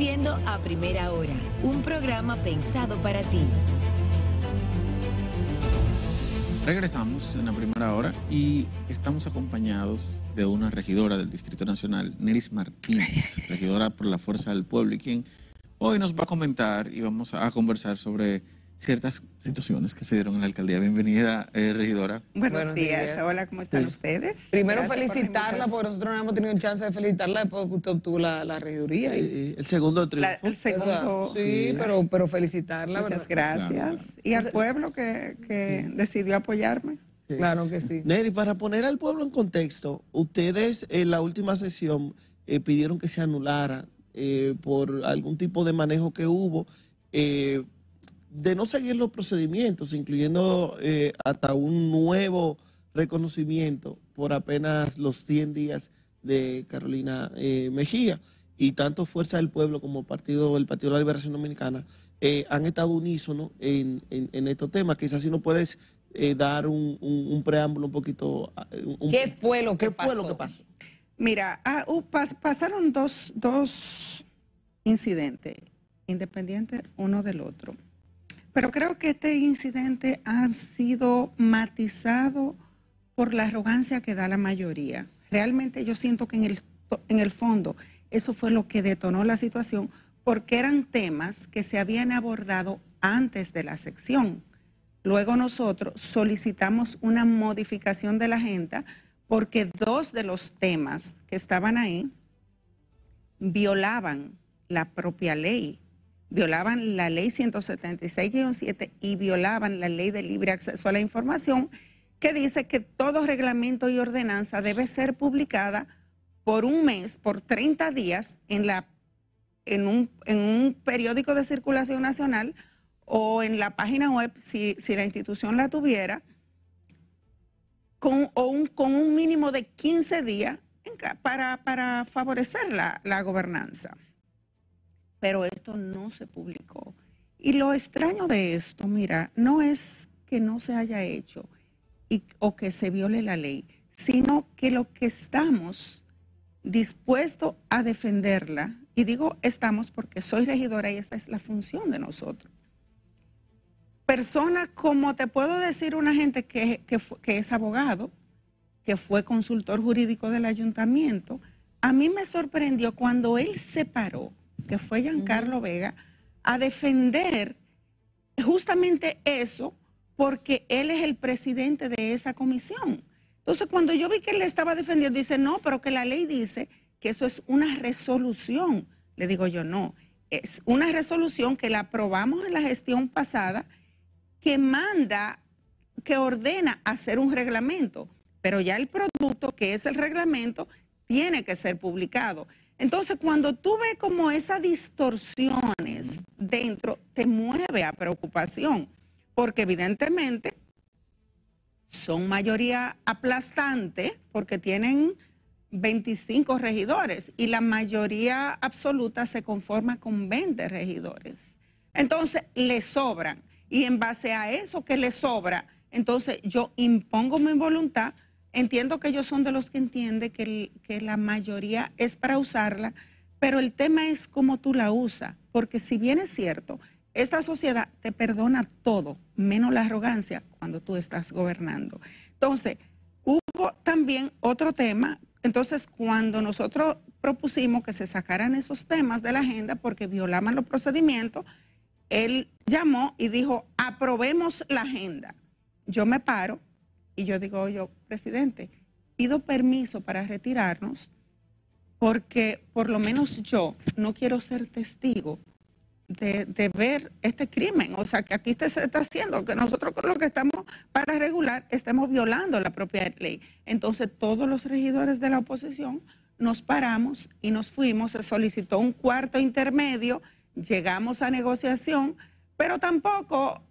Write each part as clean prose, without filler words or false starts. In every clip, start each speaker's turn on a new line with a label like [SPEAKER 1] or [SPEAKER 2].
[SPEAKER 1] viendo A Primera Hora, un programa pensado para ti.
[SPEAKER 2] Regresamos en la primera hora y estamos acompañados de una regidora del Distrito Nacional, Neris Martínez, regidora por la Fuerza del Pueblo, y quien hoy nos va a comentar y vamos a conversar sobre ciertas situaciones que se dieron en la alcaldía. Bienvenida, regidora.
[SPEAKER 3] Buenos días. Hola, ¿cómo están ustedes?
[SPEAKER 4] Primero
[SPEAKER 3] Gracias
[SPEAKER 4] felicitarla, porque nosotros no hemos tenido chance de felicitarla después que usted obtuvo la regiduría.
[SPEAKER 5] El segundo triunfo.
[SPEAKER 3] El segundo.
[SPEAKER 4] Sí, pero felicitarla.
[SPEAKER 3] Muchas
[SPEAKER 4] ¿verdad?
[SPEAKER 3] gracias.
[SPEAKER 2] Claro.
[SPEAKER 3] Y al pueblo que decidió apoyarme.
[SPEAKER 5] Sí.
[SPEAKER 4] Claro que sí.
[SPEAKER 5] Neri, para poner al pueblo en contexto, ustedes en la última sesión pidieron que se anulara por algún tipo de manejo que hubo, de no seguir los procedimientos, incluyendo hasta un nuevo reconocimiento por apenas los 100 días de Carolina Mejía. Y tanto Fuerza del Pueblo como el Partido de la Liberación Dominicana han estado unísonos en estos temas. Quizás si no puedes dar un preámbulo un poquito.
[SPEAKER 4] ¿Qué fue lo que
[SPEAKER 5] ¿Qué
[SPEAKER 4] pasó?
[SPEAKER 5] fue lo que pasó?
[SPEAKER 3] Mira, pasaron dos incidentes independientes uno del otro. Pero creo que este incidente ha sido matizado por la arrogancia que da la mayoría. Realmente yo siento que en el fondo eso fue lo que detonó la situación, porque eran temas que se habían abordado antes de la sección. Luego nosotros solicitamos una modificación de la agenda porque dos de los temas que estaban ahí violaban la propia ley. Violaban la ley 176-7 y violaban la ley de libre acceso a la información, que dice que todo reglamento y ordenanza debe ser publicada por un mes, por 30 días, en un periódico de circulación nacional o en la página web, si la institución la tuviera, con un mínimo de 15 días para favorecer la gobernanza. Pero esto no se publicó. Y lo extraño de esto, mira, no es que no se haya hecho o que se viole la ley, sino que lo que estamos dispuestos a defenderla, y digo estamos porque soy regidora y esa es la función de nosotros. Personas como te puedo decir una gente que es abogado, que fue consultor jurídico del ayuntamiento, a mí me sorprendió cuando él se paró, que fue Giancarlo Vega, a defender justamente eso, porque él es el presidente de esa comisión. Entonces, cuando yo vi que él le estaba defendiendo, dice, no, pero que la ley dice que eso es una resolución. Le digo yo, no, es una resolución que la aprobamos en la gestión pasada, que manda, que ordena hacer un reglamento, pero ya el producto, que es el reglamento, tiene que ser publicado. Entonces, cuando tú ves como esas distorsiones dentro, te mueve a preocupación, porque evidentemente son mayoría aplastante, porque tienen 25 regidores y la mayoría absoluta se conforma con 20 regidores. Entonces, le sobran. Y en base a eso que le sobra, entonces yo impongo mi voluntad. Entiendo que ellos son de los que entienden que la mayoría es para usarla, pero el tema es cómo tú la usas, porque si bien es cierto, esta sociedad te perdona todo, menos la arrogancia cuando tú estás gobernando. Entonces, hubo también otro tema. Entonces, cuando nosotros propusimos que se sacaran esos temas de la agenda porque violaban los procedimientos, él llamó y dijo, aprobemos la agenda. Yo me paro y yo digo, yo, presidente, pido permiso para retirarnos porque por lo menos yo no quiero ser testigo de ver este crimen. O sea, que aquí se está haciendo, que nosotros con lo que estamos para regular estamos violando la propia ley. Entonces todos los regidores de la oposición nos paramos y nos fuimos, se solicitó un cuarto intermedio, llegamos a negociación, pero tampoco,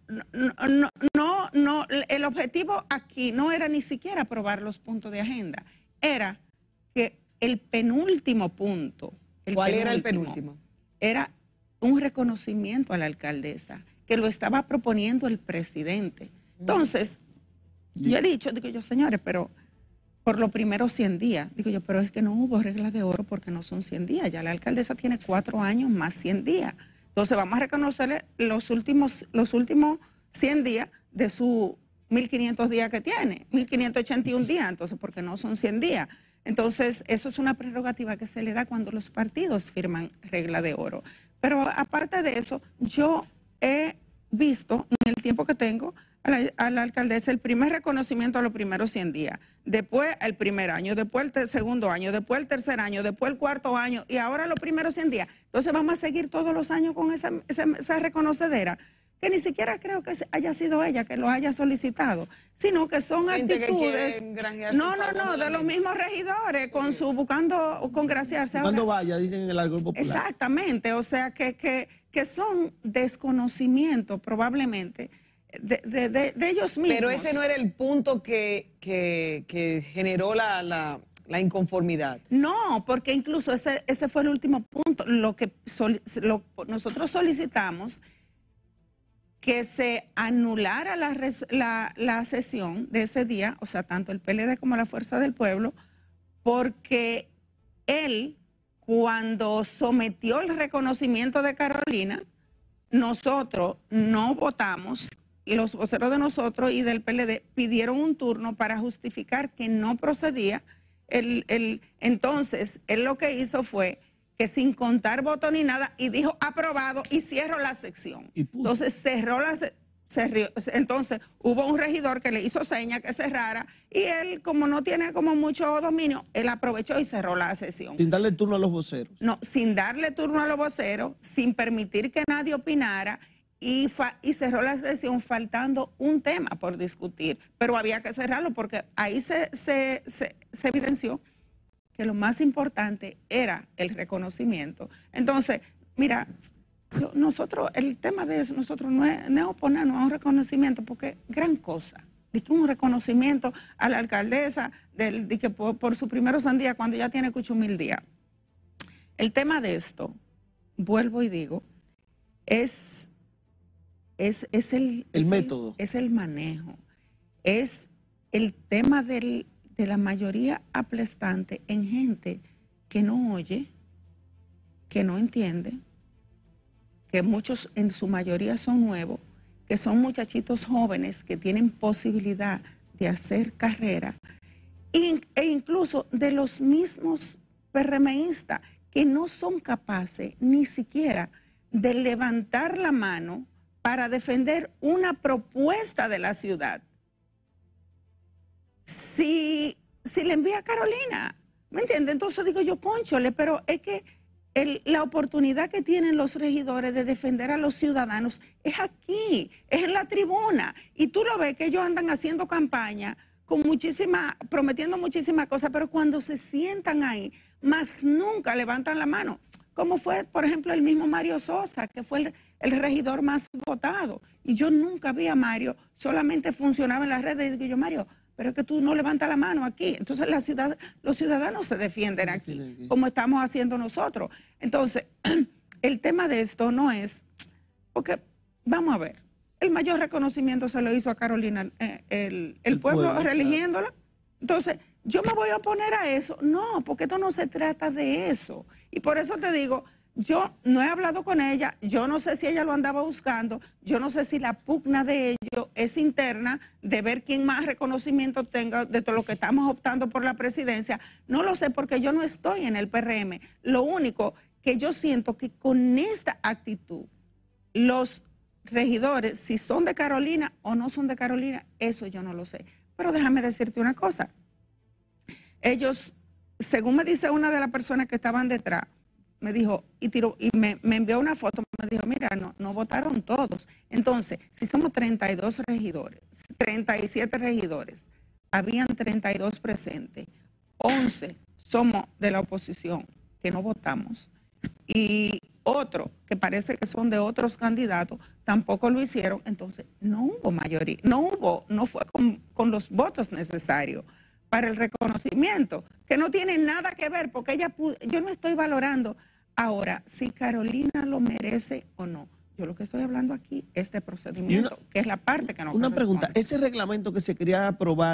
[SPEAKER 3] el objetivo aquí no era ni siquiera aprobar los puntos de agenda, era que el penúltimo punto.
[SPEAKER 4] ¿Cuál era el penúltimo?
[SPEAKER 3] Era un reconocimiento a la alcaldesa, que lo estaba proponiendo el presidente. Entonces, yo he dicho, digo yo, señores, pero por los primeros 100 días. Digo yo, pero es que no hubo reglas de oro porque no son 100 días. Ya la alcaldesa tiene 4 años más 100 días. Entonces vamos a reconocerle los últimos 100 días de sus 1.500 días que tiene, 1.581 días, entonces porque no son 100 días. Entonces eso es una prerrogativa que se le da cuando los partidos firman regla de oro. Pero aparte de eso, yo he visto en el tiempo que tengo a la alcaldesa el primer reconocimiento a los primeros 100 días, después el primer año, después el segundo año, después el tercer año, después el cuarto año y ahora los primeros 100 días. Entonces vamos a seguir todos los años con esa reconocedera, que ni siquiera creo que haya sido ella que lo haya solicitado, sino que son actitudes, de los mismos regidores, con su buscando congraciarse.
[SPEAKER 5] Cuando vaya, dicen en el argot popular.
[SPEAKER 3] Exactamente, o sea que son desconocimientos probablemente de ellos mismos.
[SPEAKER 4] Pero ese no era el punto que generó la inconformidad.
[SPEAKER 3] No, porque incluso ese fue el último punto. Nosotros solicitamos que se anulara la sesión de ese día, o sea, tanto el PLD como la Fuerza del Pueblo, porque él, cuando sometió el reconocimiento de Carolina, nosotros no votamos, y los voceros de nosotros y del PLD pidieron un turno para justificar que no procedía. Entonces, él lo que hizo fue que sin contar voto ni nada, y dijo aprobado y cierro la sección. Entonces cerró entonces hubo un regidor que le hizo seña que cerrara y él, como no tiene como mucho dominio, él aprovechó y cerró la sesión.
[SPEAKER 5] Sin darle turno a los voceros.
[SPEAKER 3] No, sin darle turno a los voceros, sin permitir que nadie opinara y cerró la sesión faltando un tema por discutir. Pero había que cerrarlo porque ahí se evidenció que lo más importante era el reconocimiento. Entonces, mira, el tema de eso, nosotros no es oponernos a un reconocimiento, porque es gran cosa. Dice un reconocimiento a la alcaldesa de que por su primeros 100 días, cuando ya tiene 8.000 días. El tema de esto, vuelvo y digo, es el
[SPEAKER 5] método.
[SPEAKER 3] Es el manejo. Es el tema de la mayoría aplastante en gente que no oye, que no entiende, que muchos en su mayoría son nuevos, que son muchachitos jóvenes que tienen posibilidad de hacer carrera, e incluso de los mismos PRMistas que no son capaces ni siquiera de levantar la mano para defender una propuesta de la ciudad. Si le envía a Carolina, ¿me entiende? Entonces digo yo, cónchole, pero es que la oportunidad que tienen los regidores de defender a los ciudadanos es aquí, es en la tribuna. Y tú lo ves que ellos andan haciendo campaña prometiendo muchísimas cosas, pero cuando se sientan ahí, más nunca levantan la mano. Como fue, por ejemplo, el mismo Mario Sosa, que fue el regidor más votado. Y yo nunca vi a Mario, solamente funcionaba en las redes. Y digo yo, Mario, pero es que tú no levantas la mano aquí. Entonces los ciudadanos se defienden aquí, como estamos haciendo nosotros. Entonces, el tema de esto no es, porque vamos a ver, el mayor reconocimiento se lo hizo a Carolina, el pueblo religiéndola. Entonces, ¿yo me voy a oponer a eso? No, porque esto no se trata de eso. Y por eso te digo, yo no he hablado con ella, yo no sé si ella lo andaba buscando, yo no sé si la pugna de ellos es interna, de ver quién más reconocimiento tenga de todo lo que estamos optando por la presidencia. No lo sé porque yo no estoy en el PRM. Lo único que yo siento que con esta actitud, los regidores, si son de Carolina o no son de Carolina, eso yo no lo sé. Pero déjame decirte una cosa. Ellos, según me dice una de las personas que estaban detrás, me dijo, me envió una foto, me dijo, mira, no votaron todos. Entonces, si somos 32 regidores, 37 regidores, habían 32 presentes, 11 somos de la oposición, que no votamos, y otro, que parece que son de otros candidatos, tampoco lo hicieron. Entonces, no hubo mayoría, no fue con los votos necesarios para el reconocimiento, que no tiene nada que ver, porque yo no estoy valorando ahora si Carolina lo merece o no. Yo lo que estoy hablando aquí es de procedimiento, que es la parte que no
[SPEAKER 5] Una
[SPEAKER 3] corresponde.
[SPEAKER 5] pregunta, ese reglamento que se quería aprobar,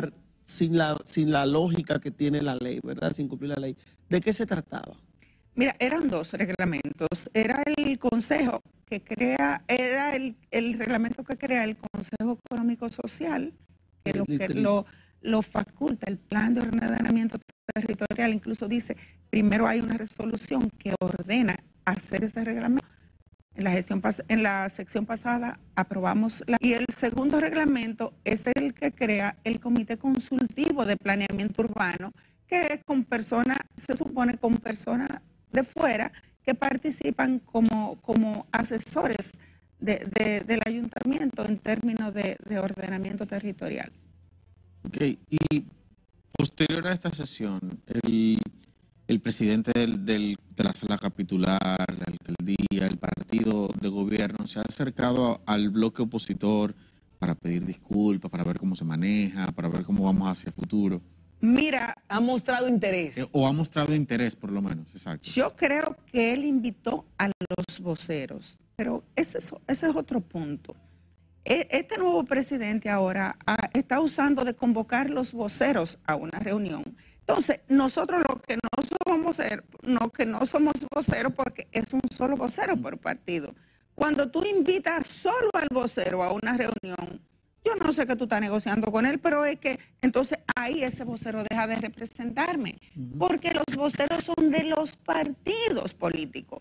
[SPEAKER 5] sin la lógica que tiene la ley, ¿verdad? Sin cumplir la ley. ¿De qué se trataba?
[SPEAKER 3] Mira, eran dos reglamentos. Era el consejo que crea, era el reglamento que crea el Consejo Económico Social, que lo faculta el plan de ordenamiento territorial. Incluso dice, primero hay una resolución que ordena hacer ese reglamento. En la sección pasada aprobamos y el segundo reglamento es el que crea el Comité Consultivo de Planeamiento Urbano, que es con personas, se supone con personas de fuera que participan como asesores del ayuntamiento en términos de ordenamiento territorial.
[SPEAKER 2] Ok, y posterior a esta sesión, el presidente de la sala capitular, la alcaldía, el partido de gobierno se ha acercado al bloque opositor para pedir disculpas, para ver cómo se maneja, para ver cómo vamos hacia el futuro.
[SPEAKER 3] Mira,
[SPEAKER 4] ha mostrado interés.
[SPEAKER 2] O ha mostrado interés, por lo menos, exacto.
[SPEAKER 3] Yo creo que él invitó a los voceros, pero ese es otro punto. Este nuevo presidente ahora está usando de convocar los voceros a una reunión. Entonces, nosotros los que no somos voceros, porque es un solo vocero por partido. Cuando tú invitas solo al vocero a una reunión, yo no sé qué tú estás negociando con él, pero es que entonces ahí ese vocero deja de representarme, porque los voceros son de los partidos políticos.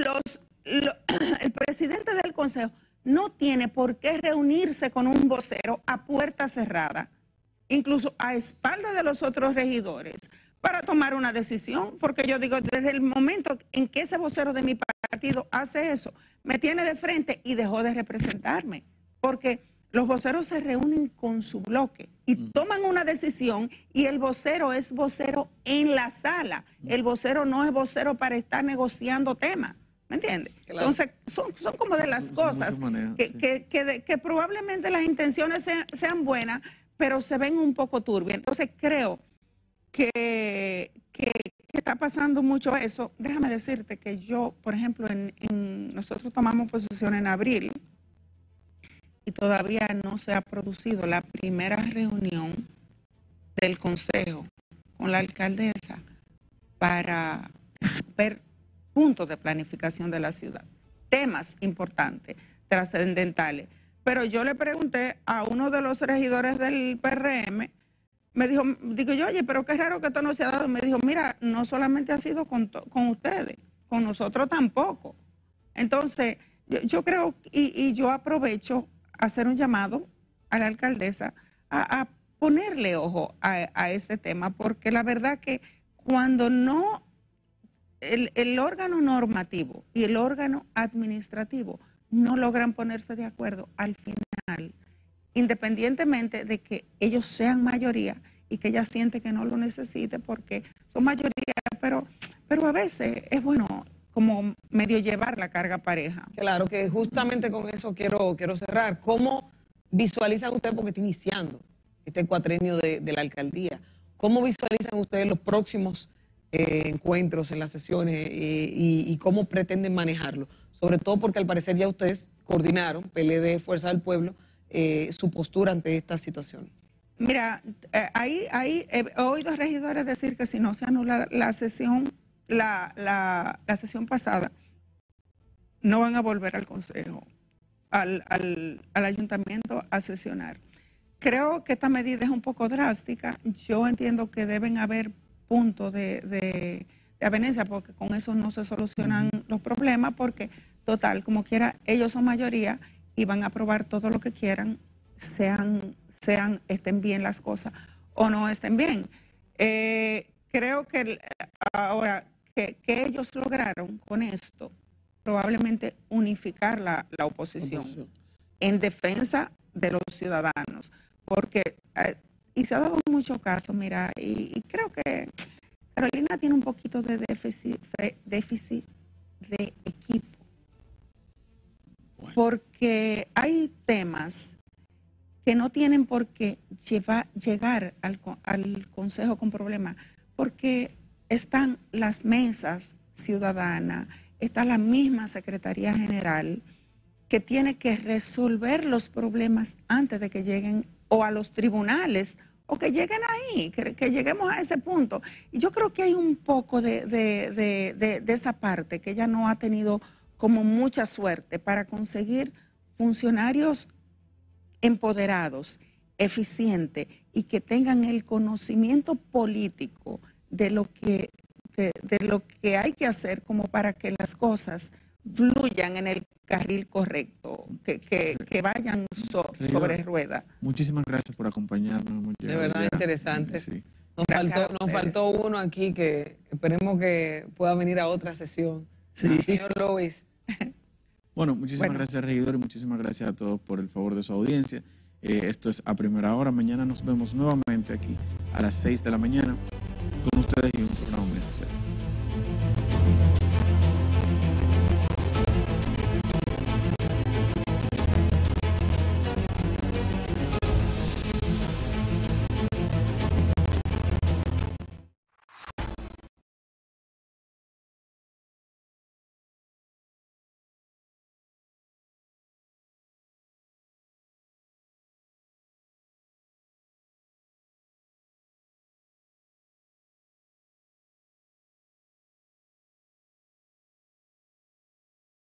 [SPEAKER 3] El presidente del consejo no tiene por qué reunirse con un vocero a puerta cerrada, incluso a espaldas de los otros regidores, para tomar una decisión, porque yo digo, desde el momento en que ese vocero de mi partido hace eso, me tiene de frente y dejó de representarme, porque los voceros se reúnen con su bloque y toman una decisión, y el vocero es vocero en la sala. El vocero no es vocero para estar negociando temas, ¿me entiendes? Claro. Entonces, son como de las cosas que probablemente las intenciones sean buenas, pero se ven un poco turbias. Entonces, creo que está pasando mucho eso. Déjame decirte que yo, por ejemplo, nosotros tomamos posesión en abril, y todavía no se ha producido la primera reunión del consejo con la alcaldesa para ver puntos de planificación de la ciudad, temas importantes, trascendentales. Pero yo le pregunté a uno de los regidores del PRM, me dijo, digo yo, oye, pero qué raro que esto no se ha dado. Me dijo, mira, no solamente ha sido con ustedes, con nosotros tampoco. Entonces, yo creo, y yo aprovecho hacer un llamado a la alcaldesa a ponerle ojo a este tema, porque la verdad que cuando no, el órgano normativo y el órgano administrativo no logran ponerse de acuerdo al final, independientemente de que ellos sean mayoría y que ella siente que no lo necesite porque son mayoría, pero a veces es bueno como medio llevar la carga pareja.
[SPEAKER 4] Claro, que justamente con eso quiero cerrar. ¿Cómo visualizan ustedes, porque está iniciando este cuatrenio de la alcaldía, cómo visualizan ustedes los próximos encuentros en las sesiones y cómo pretenden manejarlo? Sobre todo porque al parecer ya ustedes coordinaron, PLD, Fuerza del Pueblo, su postura ante esta situación.
[SPEAKER 3] Mira, ahí he oído regidores decir que si no se anula la sesión, la sesión pasada, no van a volver al consejo, al ayuntamiento a sesionar. Creo que esta medida es un poco drástica. Yo entiendo que deben haber puntos de avenencia, porque con eso no se solucionan los problemas, porque total, como quiera, ellos son mayoría y van a aprobar todo lo que quieran, estén bien las cosas o no estén bien. Creo que ahora que ellos lograron con esto probablemente unificar la oposición en defensa de los ciudadanos, porque y se ha dado mucho caso, mira, y creo que Carolina tiene un poquito de déficit de equipo, porque hay temas que no tienen por qué llegar al consejo con problemas, porque están las mesas ciudadanas, está la misma Secretaría General que tiene que resolver los problemas antes de que lleguen o a los tribunales o que lleguen ahí, que lleguemos a ese punto. Y yo creo que hay un poco de esa parte que ella no ha tenido como mucha suerte para conseguir funcionarios empoderados, eficientes y que tengan el conocimiento político de lo que hay que hacer como para que las cosas fluyan en el carril correcto, que vayan sobre rueda.
[SPEAKER 2] Muchísimas gracias por acompañarnos. Hemos
[SPEAKER 4] De
[SPEAKER 2] llegado
[SPEAKER 4] verdad,
[SPEAKER 2] ya.
[SPEAKER 4] interesante.
[SPEAKER 2] Sí.
[SPEAKER 4] Nos faltó uno aquí que esperemos que pueda venir a otra sesión.
[SPEAKER 5] Sí.
[SPEAKER 4] Señor Luis.
[SPEAKER 2] Bueno, muchísimas gracias, regidor, y muchísimas gracias a todos por el favor de su audiencia. Esto es A Primera Hora. Mañana nos vemos nuevamente aquí a las 6 de la mañana con ustedes y un programa muy especial.